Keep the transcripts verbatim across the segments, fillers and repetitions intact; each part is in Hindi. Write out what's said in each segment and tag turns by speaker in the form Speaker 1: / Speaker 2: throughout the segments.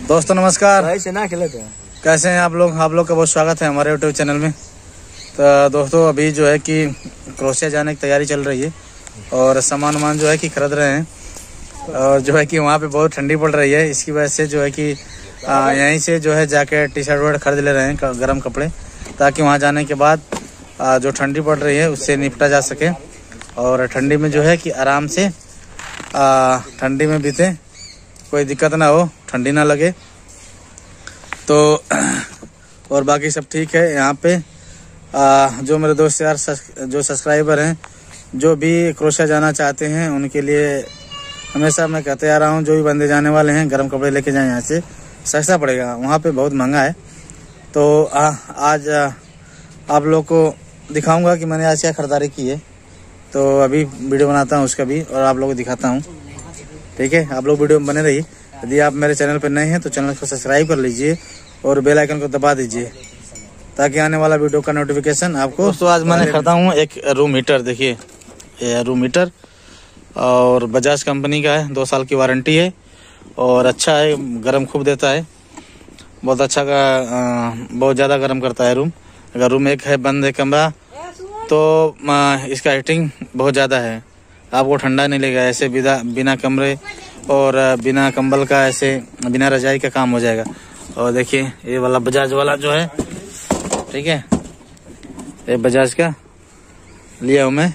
Speaker 1: दोस्तों नमस्कार,
Speaker 2: ना खेले थे।
Speaker 1: कैसे हैं आप लोग? आप लोग का बहुत स्वागत है हमारे यूट्यूब चैनल में। तो दोस्तों अभी जो है कि क्रोएशिया जाने की तैयारी चल रही है और सामान वामान जो है कि खरीद रहे हैं और जो है कि वहाँ पे बहुत ठंडी पड़ रही है। इसकी वजह से जो है कि यहीं से जो है जैकेट टी शर्ट वर्ट खरीद ले रहे हैं, गर्म कपड़े, ताकि वहाँ जाने के बाद आ, जो ठंडी पड़ रही है उससे निपटा जा सके और ठंडी में जो है कि आराम से आ, ठंडी में बीते, कोई दिक्कत ना हो, ठंडी ना लगे। तो और बाकी सब ठीक है। यहाँ पे आ, जो मेरे दोस्त यार जो सब्सक्राइबर हैं, जो भी क्रोएशिया जाना चाहते हैं, उनके लिए हमेशा मैं कहते आ रहा हूँ, जो भी बंदे जाने वाले हैं गर्म कपड़े लेके जाएं। यहाँ से सस्ता पड़ेगा, वहाँ पे बहुत महंगा है। तो आ, आज आ, आप लोग को दिखाऊंगा कि मैंने आज क्या खरीदारी की है। तो अभी वीडियो बनाता हूँ उसका भी और आप लोगों को दिखाता हूँ। ठीक है, आप लोग वीडियो में बने रहिए। यदि आप मेरे चैनल पर नए हैं तो चैनल को सब्सक्राइब कर लीजिए और बेल आइकन को दबा दीजिए ताकि आने वाला वीडियो का नोटिफिकेशन आपको। दोस्तों आज मैंने खरीदा हूँ एक रूम हीटर। देखिए ये रूम हीटर और बजाज कंपनी का है, दो साल की वारंटी है और अच्छा है, गर्म खूब देता है, बहुत अच्छा का, बहुत ज़्यादा गर्म करता है रूम। अगर रूम एक है बंद है कमरा तो इसका हीटिंग बहुत ज़्यादा है, आपको ठंडा नहीं लगेगा। ऐसे बिना बिना कमरे और बिना कंबल का, ऐसे बिना रजाई का काम हो जाएगा। और देखिए ये वाला बजाज वाला जो है, ठीक है, ये बजाज का लिया हूँ मैं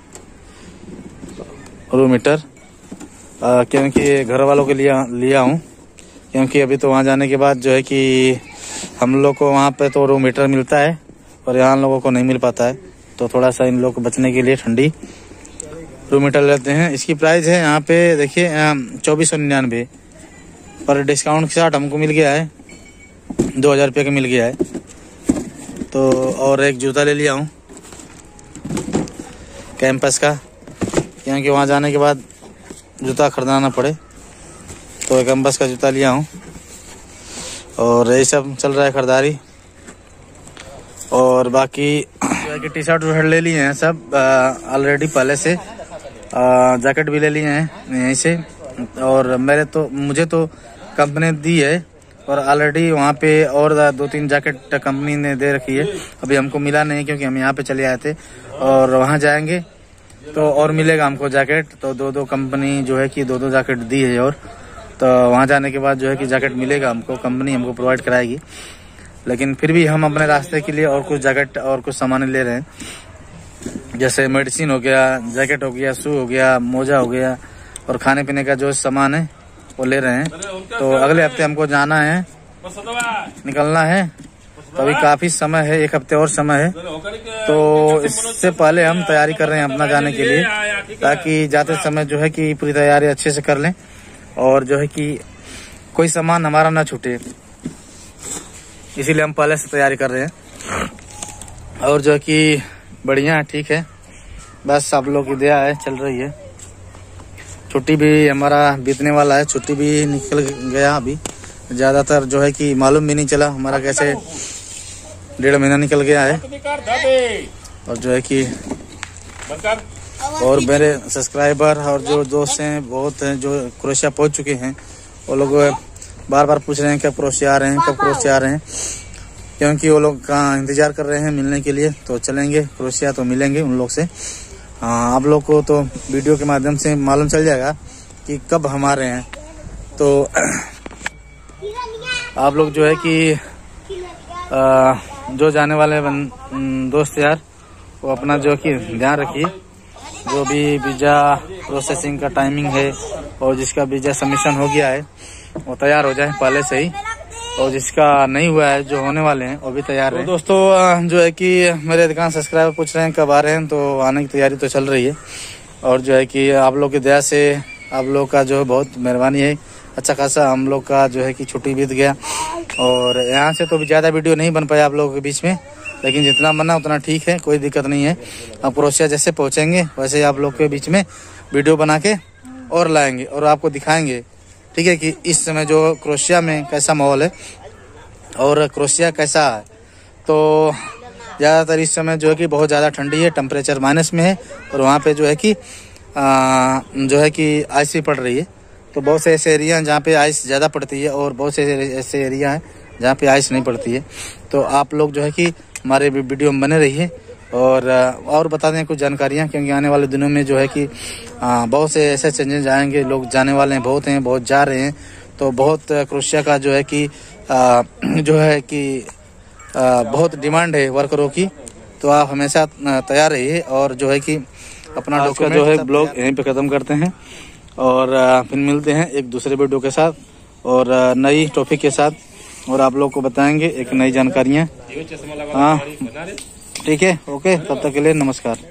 Speaker 1: रूम हीटर, क्योंकि ये घर वालों के लिए लिया हूँ, क्योंकि अभी तो वहाँ जाने के बाद जो है कि हम लोग को वहाँ पे तो रूम हीटर मिलता है और यहाँ लोगों को नहीं मिल पाता है। तो थोड़ा सा इन लोग को बचने के लिए ठंडी रूम हीटर लेते हैं। इसकी प्राइस है यहाँ पे देखिए चौबीस सौ निन्यानवे, पर डिस्काउंट के साथ हमको मिल गया है, दो हज़ार रुपये का मिल गया है। तो और एक जूता ले लिया हूँ कैंपस का, क्योंकि वहाँ जाने के बाद जूता खरीदना ना पड़े, तो कैंपस का जूता लिया हूँ। और यही सब चल रहा है खरीदारी। और बाकी जो है कि टी शर्ट ले लिए हैं सब ऑलरेडी पहले से, जैकेट भी ले लिए हैं यहीं से। और मेरे तो मुझे तो कंपनी दी है और ऑलरेडी वहाँ पे और दो तीन जैकेट कंपनी ने दे रखी है। अभी हमको मिला नहीं क्योंकि हम यहाँ पे चले आए थे और वहाँ जाएंगे तो और मिलेगा हमको जैकेट। तो दो दो कंपनी जो है कि दो दो जैकेट दी है और तो वहाँ जाने के बाद जो है कि जैकेट मिलेगा हमको, कंपनी हमको प्रोवाइड कराएगी। लेकिन फिर भी हम अपने रास्ते के लिए और कुछ जैकेट और कुछ सामान ले रहे हैं, जैसे मेडिसिन हो गया, जैकेट हो गया, शू हो गया, मोजा हो गया और खाने पीने का जो सामान है वो ले रहे हैं। तो अगले हफ्ते हमको जाना है, निकलना है, तो अभी काफी समय है, एक हफ्ते और समय है। तो इससे पहले हम तैयारी कर रहे हैं अपना जाने के लिए, ताकि जाते समय जो है कि पूरी तैयारी अच्छे से कर लें और जो है कि कोई सामान हमारा ना छूटे, इसीलिए हम पहले से तैयारी कर रहे हैं। और जो कि बढ़िया है, ठीक है, बस आप लोग की दया है, चल रही है। छुट्टी भी हमारा बीतने वाला है, छुट्टी भी निकल गया अभी, ज़्यादातर जो है कि मालूम भी नहीं चला हमारा कैसे डेढ़ महीना निकल गया है। और जो है कि और मेरे सब्सक्राइबर और जो दोस्त हैं बहुत हैं जो क्रोएशिया पहुंच चुके हैं, वो लोग बार बार पूछ रहे हैं कब क्रोएशिया आ रहे हैं, कब क्रोएशिया आ रहे हैं, क्योंकि वो लोग का इंतजार कर रहे हैं मिलने के लिए। तो चलेंगे क्रोएशिया, तो मिलेंगे उन लोग से। हाँ, आप लोग को तो वीडियो के माध्यम से मालूम चल जाएगा कि कब हम आ रहे हैं। तो आप लोग जो है कि आ, जो जाने वाले दोस्त यार, वो अपना जो कि ध्यान रखिए। जो भी वीज़ा प्रोसेसिंग का टाइमिंग है और जिसका वीज़ा सबमिशन हो गया है वो तैयार हो जाए पहले से ही, और जिसका नहीं हुआ है, जो होने वाले हैं, वो भी तैयार है। तो दोस्तों जो है कि मेरे अधिकांश सब्सक्राइबर पूछ रहे हैं कब आ रहे हैं, तो आने की तैयारी तो चल रही है। और जो है कि आप लोग की दया से, आप लोग का जो है बहुत मेहरबानी है, अच्छा खासा हम लोग का जो है कि छुट्टी बीत गया। और यहाँ से तो ज़्यादा वीडियो नहीं बन पाया आप लोगों के बीच में, लेकिन जितना बना उतना ठीक है, कोई दिक्कत नहीं है। आप क्रोएशिया जैसे पहुँचेंगे वैसे ही आप लोग के बीच में वीडियो बना के और लाएंगे और आपको दिखाएंगे, ठीक है, कि इस समय जो क्रोएशिया में कैसा माहौल है और क्रोएशिया कैसा है। तो ज़्यादातर इस समय जो है कि बहुत ज़्यादा ठंडी है, टेम्परेचर माइनस में है और वहाँ पे जो है कि आ, जो है कि आइस भी पड़ रही है। तो बहुत से ऐसे एरिया हैं जहाँ पे आइस ज़्यादा पड़ती है और बहुत से ऐसे एरिया हैं जहाँ पे आइस नहीं पड़ती है। तो आप लोग जो है कि हमारे वीडियो में बने रहिए और और बता दें कुछ जानकारियाँ, क्योंकि आने वाले दिनों में जो है कि बहुत से ऐसे चेंजेस आएंगे। लोग जाने वाले हैं, बहुत हैं, बहुत जा रहे हैं। तो बहुत क्रोएशिया का जो है कि आ, जो है कि आ, बहुत डिमांड है वर्करों की। तो आप हमेशा तैयार रहिए और जो है कि अपना डॉक्यूमेंट जो है ब्लॉग यहीं पे ख़त्म करते हैं और फिर मिलते हैं एक दूसरे वीडियो के साथ और नई टॉपिक के साथ और आप लोग को बताएंगे एक नई जानकारियाँ। हाँ ठीक है, ओके, तब तक के लिए नमस्कार।